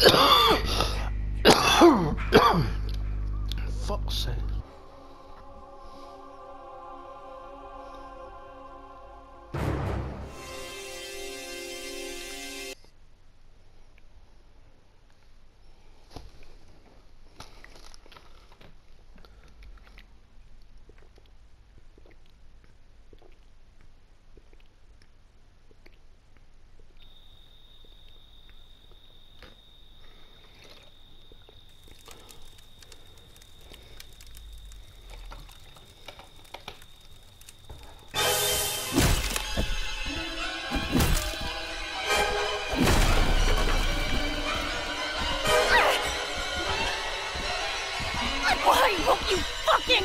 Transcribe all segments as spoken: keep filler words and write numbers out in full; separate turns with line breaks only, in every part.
Fuck's sake.
Why won't you fucking...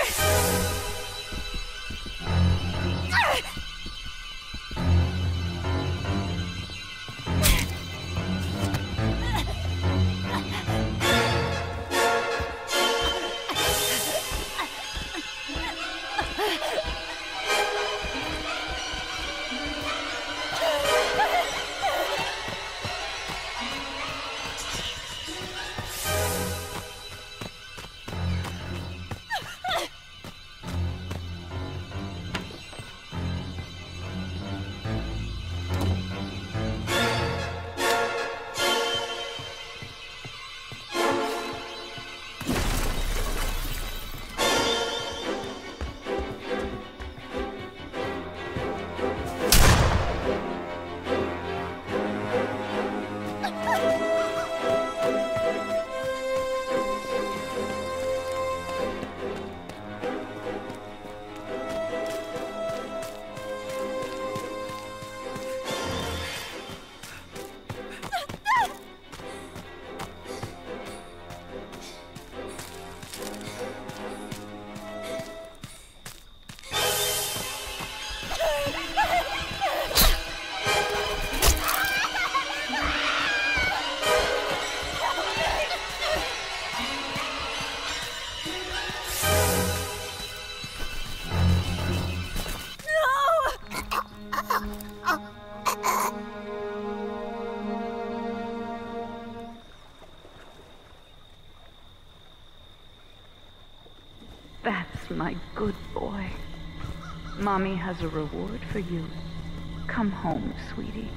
That's my good boy. Mommy has a reward for you. Come home, sweetie.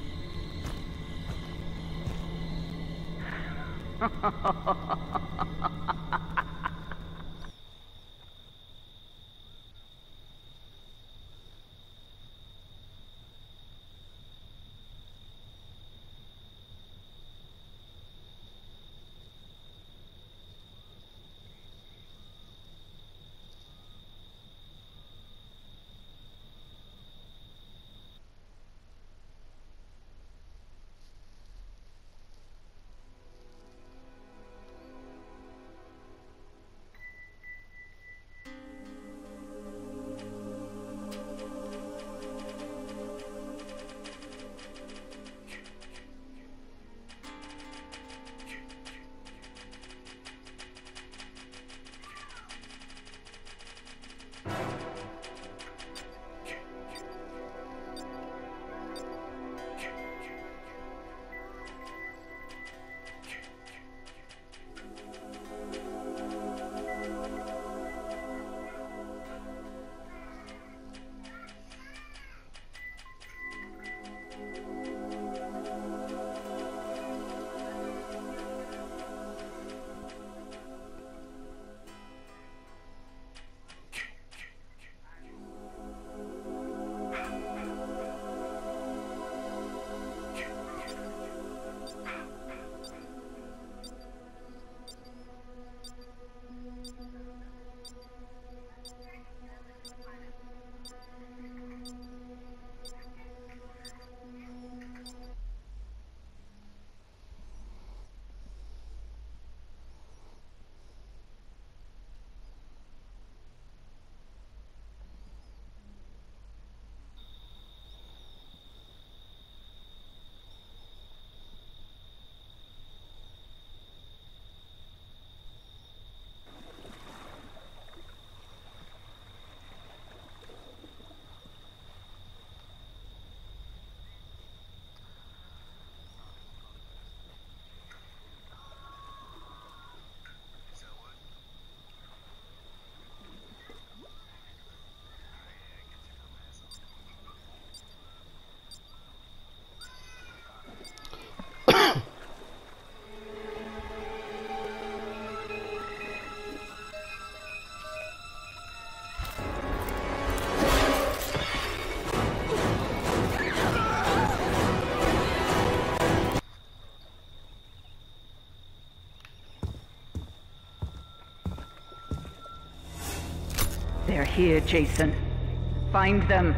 here, Jason. Find them.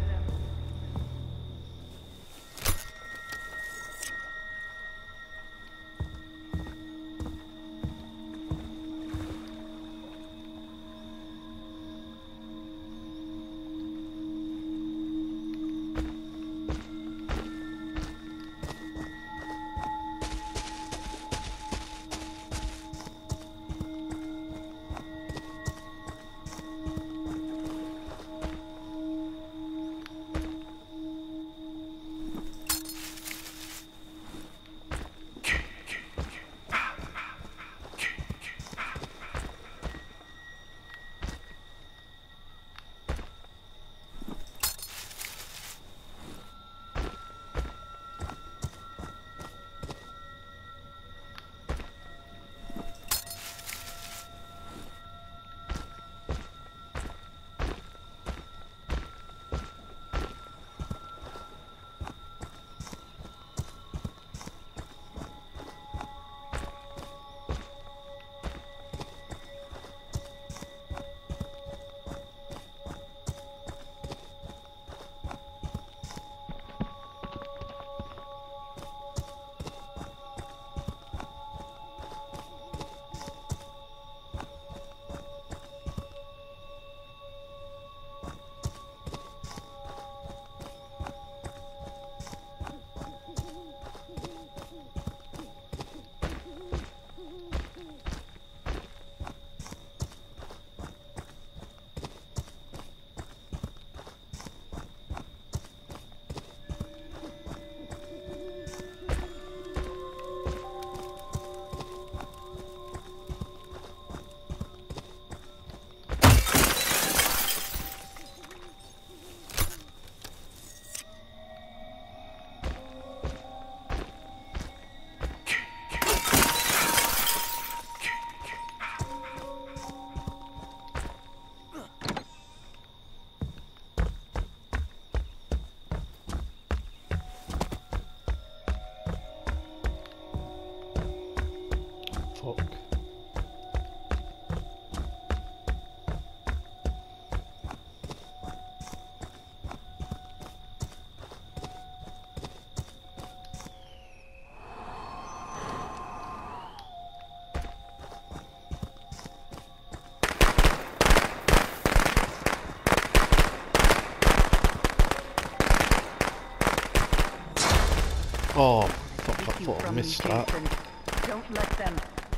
Oh, fuck, I thought I missed that.
Don't let them.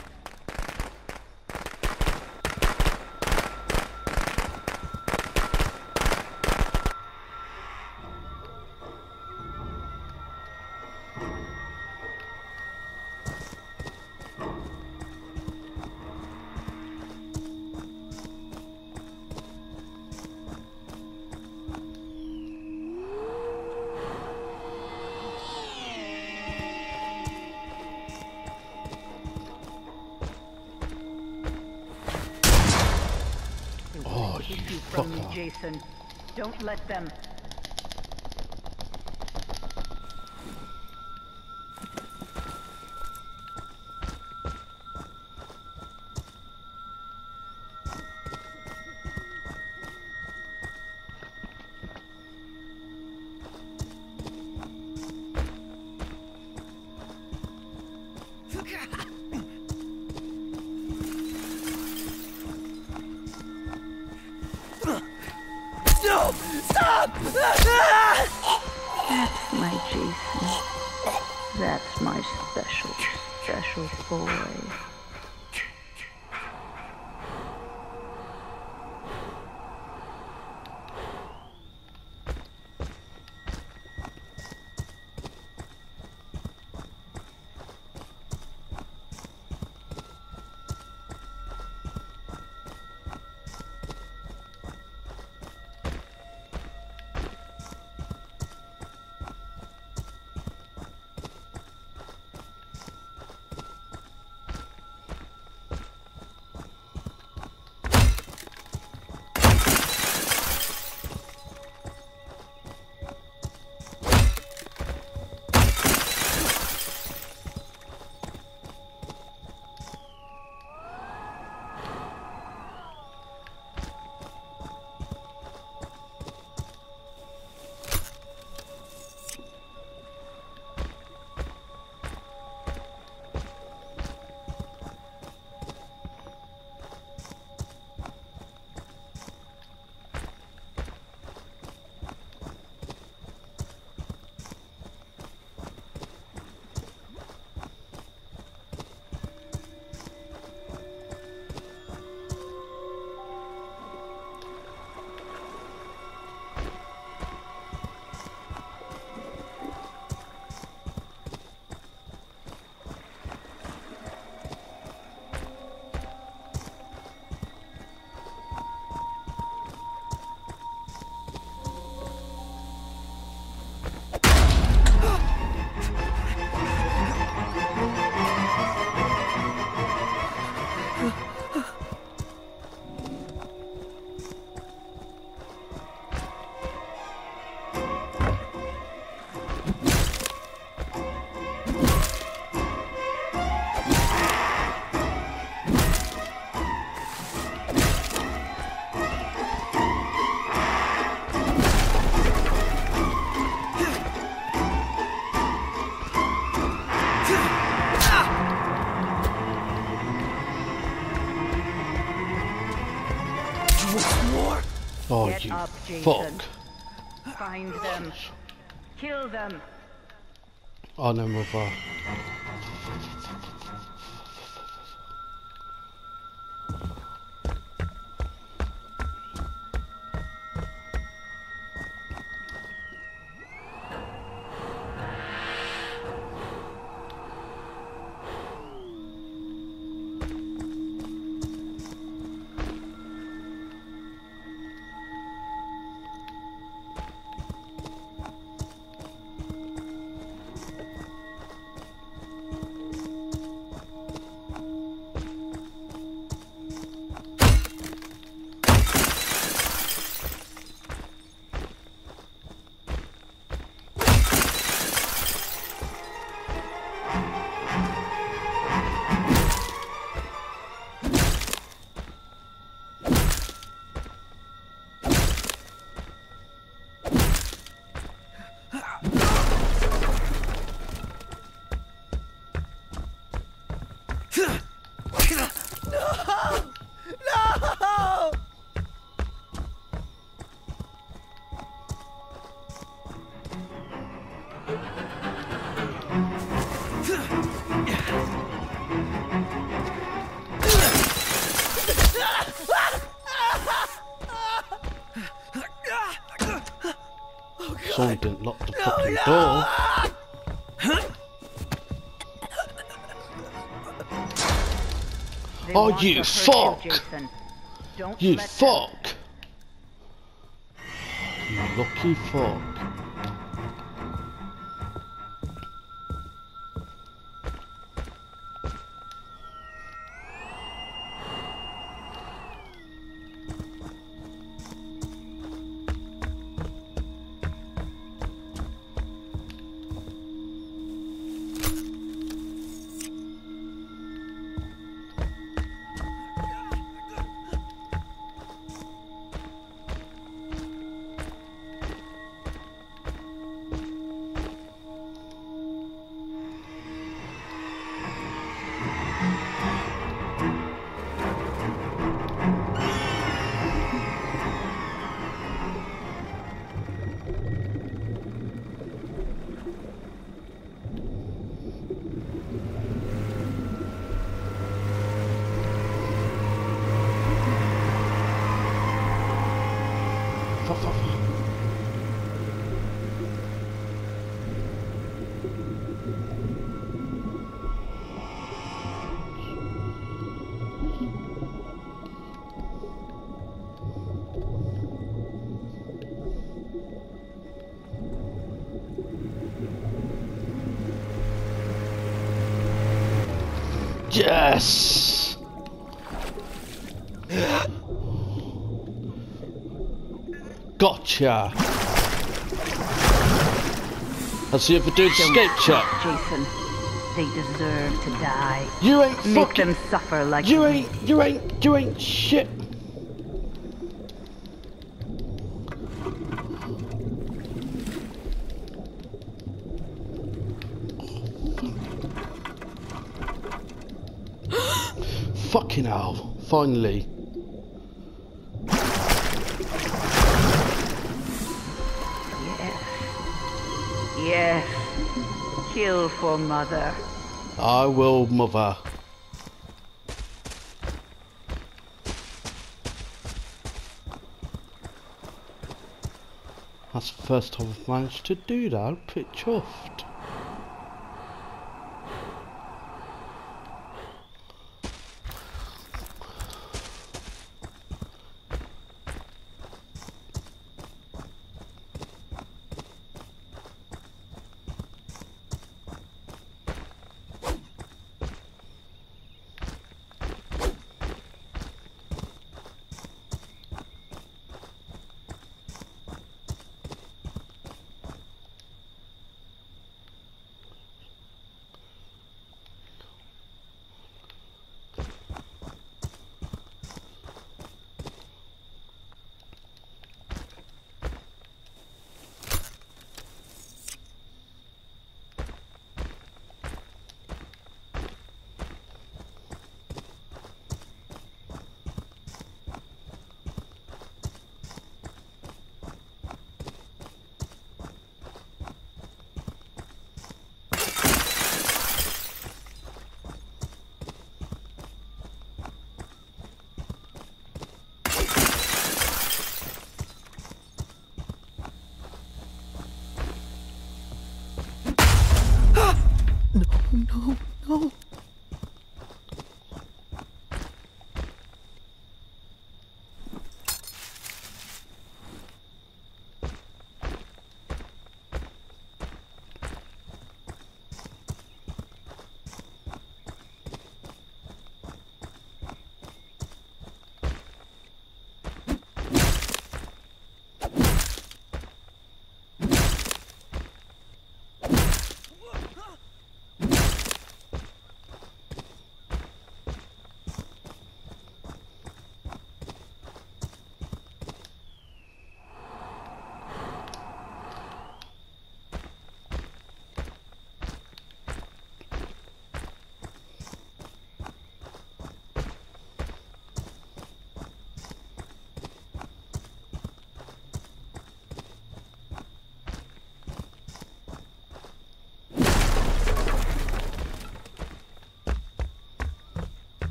Oh, you
From me,
fucker.
Jason. Don't let them.
No! Stop!
That's my Jason. That's my special, special boy. Jason.
Fuck.
Find them. Kill them.
Oh no, mother. Someone didn't lock the fucking door.
They
Oh,
want
you
to hurt
fuck!
You, Jason. Don't
You
let them.
fuck! You lucky fuck. Fuck, fuck, fuck. Yes! Gotcha! Has he ever do escape check?
Jason, they deserve to die.
You ain't
Make
fucking...
them suffer like
You
we
ain't... You ain't... You ain't shit! Fucking hell. Finally.
Yes. Kill for mother.
I will, mother. That's the first time I've managed to do that. I'm pretty chuffed.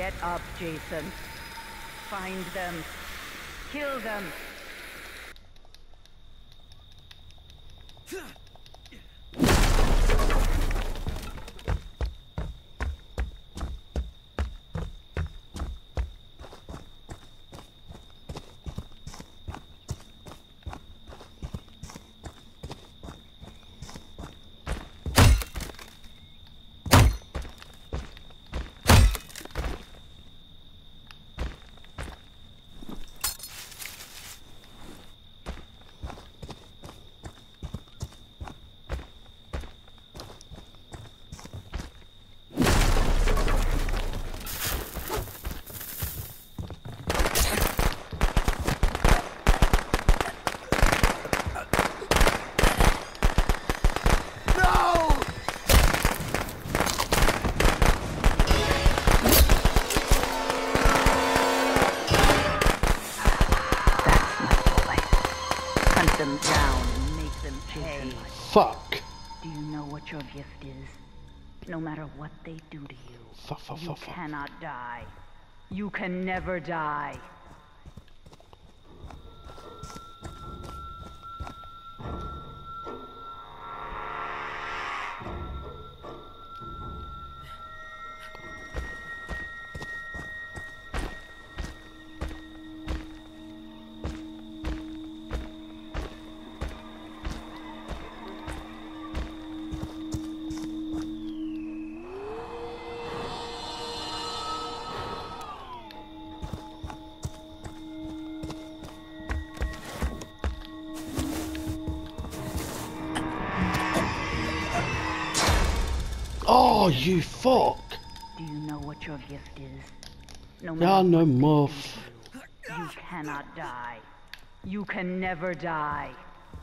Get up, Jason. Find them. Kill them. Them down and make them pay.
Fuck.
Do you know what your gift is? No matter what they do to you,
Fuck, fuck,
you
fuck, fuck.
cannot die. You can never die.
Oh, you fuck!
Do you know what your gift is? No
Yeah,
matter
no
what they
more.
do to you, you cannot die. You can never die.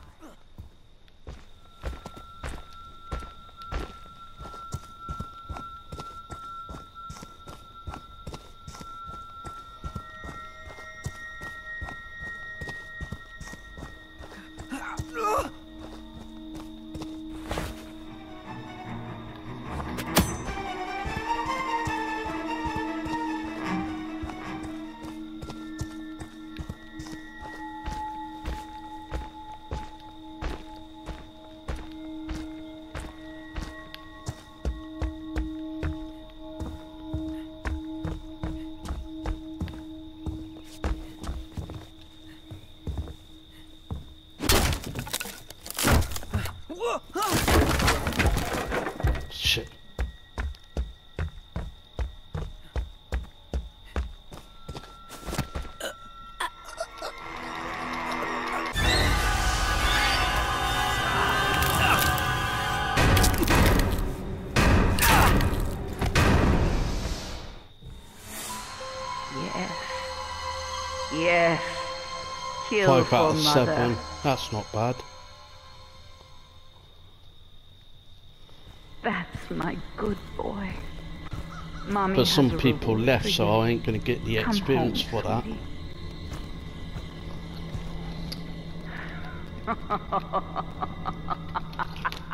Shit.
Yes. Yes. Kill
Five
for
out of
mother.
seven. That's not bad.
That's my good boy. Mommy
But some
has a
people
reward
left,
for
so
you.
I ain't gonna get the
Come
experience
home,
for that.
sweetie.